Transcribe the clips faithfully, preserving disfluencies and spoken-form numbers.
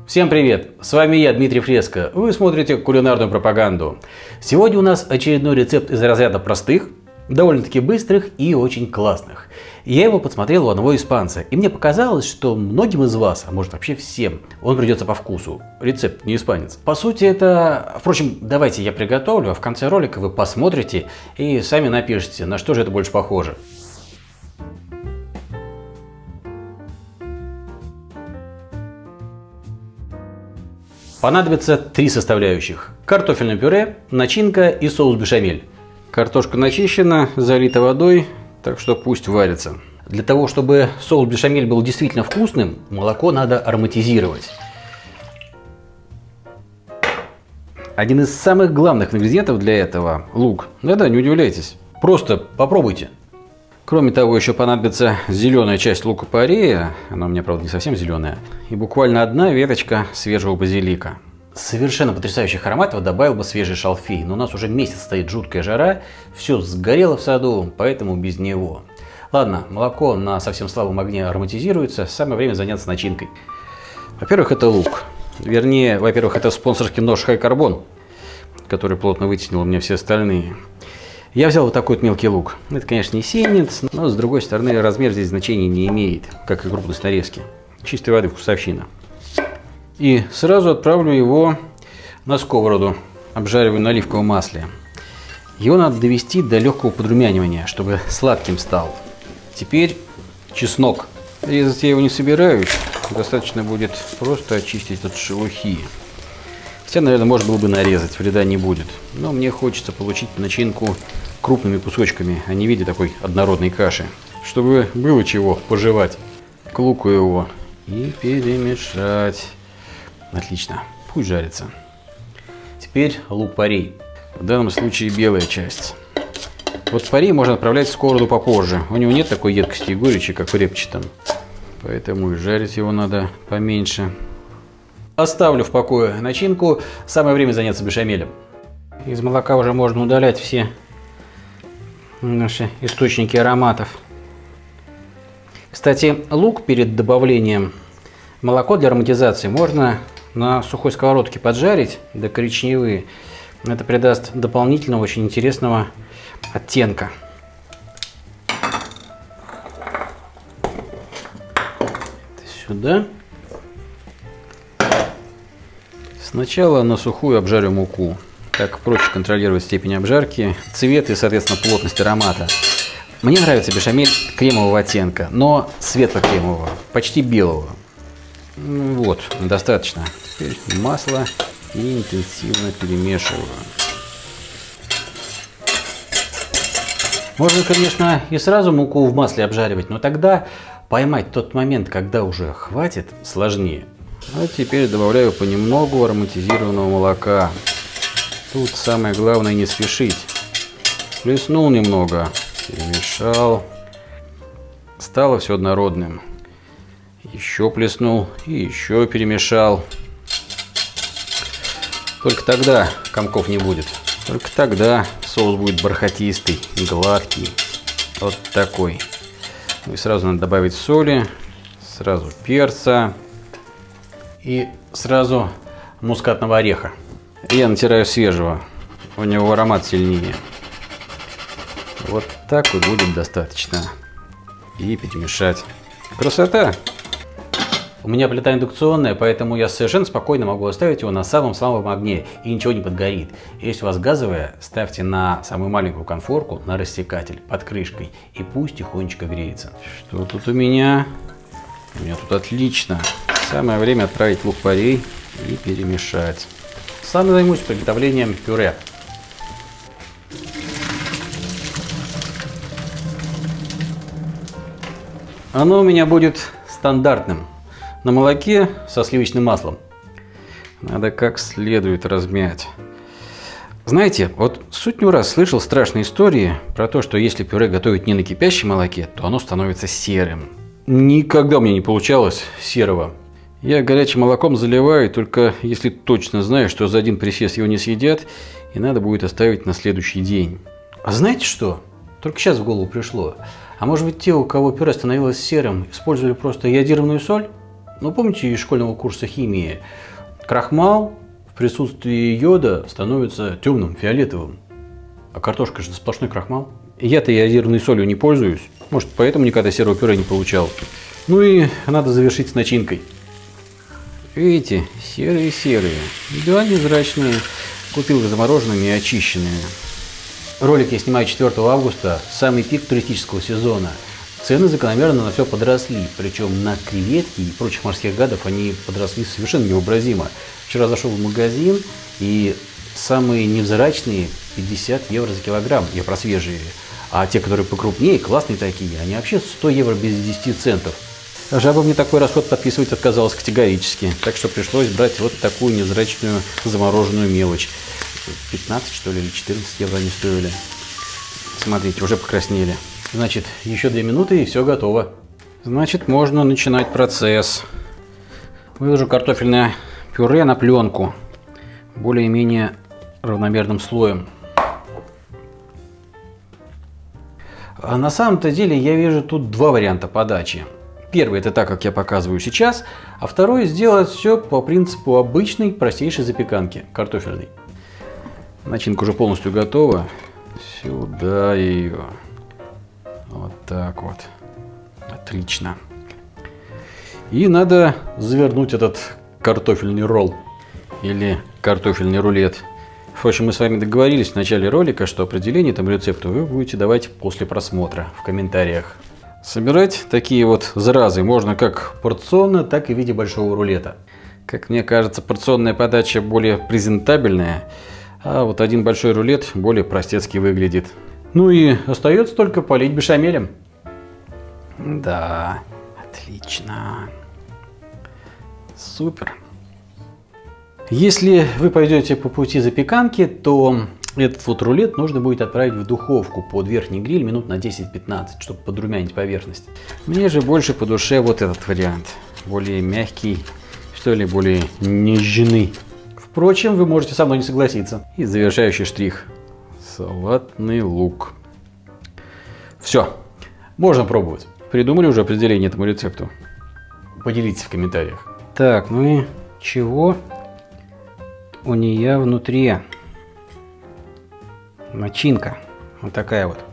Всем привет! С вами я, Дмитрий Фреско. Вы смотрите кулинарную пропаганду. Сегодня у нас очередной рецепт из разряда простых, довольно-таки быстрых и очень классных. Я его подсмотрел у одного испанца, и мне показалось, что многим из вас, а может вообще всем, он придется по вкусу. Рецепт не испанец. По сути это... Впрочем, давайте я приготовлю, а в конце ролика вы посмотрите и сами напишите, на что же это больше похоже. Понадобится три составляющих: картофельное пюре, начинка и соус бешамель. Картошка начищена, залита водой, так что пусть варится. Для того, чтобы соус бешамель был действительно вкусным, молоко надо ароматизировать. Один из самых главных ингредиентов для этого – лук. Да-да, не удивляйтесь, просто попробуйте. Кроме того, еще понадобится зеленая часть лука-порея, она у меня, правда, не совсем зеленая, и буквально одна веточка свежего базилика. Совершенно потрясающих ароматов добавил бы свежий шалфей, но у нас уже месяц стоит жуткая жара, все сгорело в саду, поэтому без него. Ладно, молоко на совсем слабом огне ароматизируется, самое время заняться начинкой. Во-первых, это лук. Вернее, во-первых, это спонсорский нож Хай-Карбон, который плотно вытеснил у меня все остальные. Я взял вот такой вот мелкий лук. Это, конечно, не сеянец, но с другой стороны размер здесь значения не имеет, как и крупность нарезки. Чистой воды вкусовщина. И сразу отправлю его на сковороду, обжариваю на оливковом масле. Его надо довести до легкого подрумянивания, чтобы сладким стал. Теперь чеснок. Резать я его не собираюсь, достаточно будет просто очистить от шелухи. Хотя, наверное, можно было бы нарезать, вреда не будет. Но мне хочется получить начинку крупными кусочками, а не в виде такой однородной каши. Чтобы было чего пожевать. К луку его и перемешать. Отлично, пусть жарится. Теперь лук-порей. В данном случае белая часть. Вот порей можно отправлять в сковороду попозже. У него нет такой едкости и горечи, как в репчатом. Поэтому и жарить его надо поменьше. Оставлю в покое начинку, самое время заняться бешамелем. Из молока уже можно удалять все наши источники ароматов. Кстати, лук перед добавлением молока для ароматизации можно на сухой сковородке поджарить до коричневые. Это придаст дополнительного, очень интересного оттенка. Сюда. Сначала на сухую обжарю муку. Так проще контролировать степень обжарки, цвет и, соответственно, плотность аромата. Мне нравится бешамель кремового оттенка, но светло-кремового, почти белого. Вот, достаточно. Теперь масло и интенсивно перемешиваю. Можно, конечно, и сразу муку в масле обжаривать, но тогда поймать тот момент, когда уже хватит, сложнее. А теперь добавляю понемногу ароматизированного молока. Тут самое главное не спешить. Плеснул немного, перемешал. Стало все однородным. Еще плеснул и еще перемешал. Только тогда комков не будет. Только тогда соус будет бархатистый, гладкий. Вот такой. Ну и сразу надо добавить соли, сразу перца. И сразу мускатного ореха. Я натираю свежего, у него аромат сильнее. Вот так вот будет достаточно. И перемешать. Красота! У меня плита индукционная, поэтому я совершенно спокойно могу оставить его на самом слабом огне и ничего не подгорит. Если у вас газовая, ставьте на самую маленькую конфорку, на рассекатель под крышкой, и пусть тихонечко греется. Что тут у меня? У меня тут отлично. Самое время отправить лук-порей и перемешать. Сам займусь приготовлением пюре. Оно у меня будет стандартным. На молоке со сливочным маслом. Надо как следует размять. Знаете, вот сотню раз слышал страшные истории про то, что если пюре готовить не на кипящем молоке, то оно становится серым. Никогда у меня не получалось серого. Я горячим молоком заливаю, только если точно знаю, что за один присест его не съедят, и надо будет оставить на следующий день. А знаете что? Только сейчас в голову пришло. А может быть, те, у кого пюре становилось серым, использовали просто йодированную соль? Ну, помните из школьного курса химии? Крахмал в присутствии йода становится темным, фиолетовым. А картошка же сплошной крахмал. Я-то йодированной солью не пользуюсь. Может, поэтому никогда серого пюре не получал. Ну и надо завершить с начинкой. Видите, серые-серые. Да, невзрачные. Купил их замороженными и очищенными. Ролик я снимаю четвёртого августа, самый пик туристического сезона. Цены закономерно на все подросли. Причем на креветки и прочих морских гадов они подросли совершенно невообразимо. Вчера зашел в магазин, и самые невзрачные пятьдесят евро за килограмм. Я про свежие. А те, которые покрупнее, классные такие, они вообще сто евро без десяти центов. Жаба мне такой расход подписывать отказалась категорически. Так что пришлось брать вот такую невзрачную замороженную мелочь. пятнадцать, что ли, или четырнадцать евро они стоили. Смотрите, уже покраснели. Значит, еще две минуты и все готово. Значит, можно начинать процесс. Выложу картофельное пюре на пленку более-менее равномерным слоем. А на самом-то деле я вижу тут два варианта подачи. Первый — это так, как я показываю сейчас, а второй — сделать все по принципу обычной простейшей запеканки картофельной. Начинка уже полностью готова. Сюда ее. Вот так вот. Отлично. И надо завернуть этот картофельный ролл или картофельный рулет. Впрочем, мы с вами договорились в начале ролика, что определение этому рецепту вы будете давать после просмотра в комментариях. Собирать такие вот заразы можно как порционно, так и в виде большого рулета. Как мне кажется, порционная подача более презентабельная, а вот один большой рулет более простецки выглядит. Ну и остается только полить бешамелем. Да, отлично. Супер. Если вы пойдете по пути запеканки, то этот вот рулет нужно будет отправить в духовку под верхний гриль минут на десять-пятнадцать, чтобы подрумянить поверхность. Мне же больше по душе вот этот вариант. Более мягкий, что ли, более нежный. Впрочем, вы можете со мной не согласиться. И завершающий штрих. Салатный лук. Все. Можно пробовать. Придумали уже определение этому рецепту? Поделитесь в комментариях. Так, ну и чего у нее внутри? Начинка. Вот такая вот.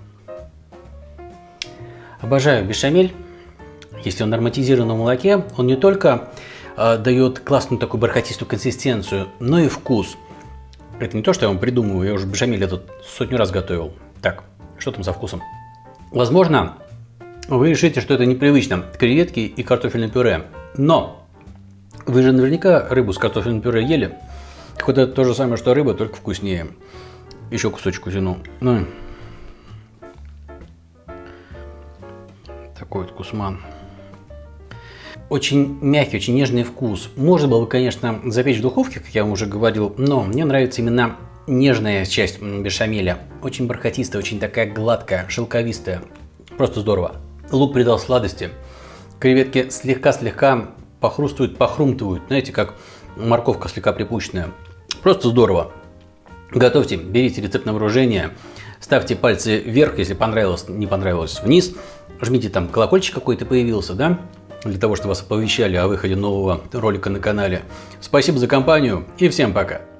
Обожаю бешамель. Если он ароматизирован в молоке, он не только э, дает классную такую бархатистую консистенцию, но и вкус. Это не то, что я вам придумываю, я уже бешамель этот сотню раз готовил. Так, что там со вкусом? Возможно, вы решите, что это непривычно, креветки и картофельное пюре. Но вы же наверняка рыбу с картофельным пюре ели. Хоть это то же самое, что рыба, только вкуснее. Еще кусочек утяну. Ну, такой вот кусман. Очень мягкий, очень нежный вкус. Можно было бы, конечно, запечь в духовке, как я вам уже говорил, но мне нравится именно нежная часть бешамеля. Очень бархатистая, очень такая гладкая, шелковистая. Просто здорово. Лук придал сладости. Креветки слегка-слегка похрустывают, похрумтывают. Знаете, как морковка слегка припущенная. Просто здорово. Готовьте, берите рецепт на вооружение. Ставьте пальцы вверх, если понравилось, не понравилось, вниз. Жмите, там колокольчик какой-то появился, да? Для того, чтобы вас оповещали о выходе нового ролика на канале. Спасибо за компанию и всем пока!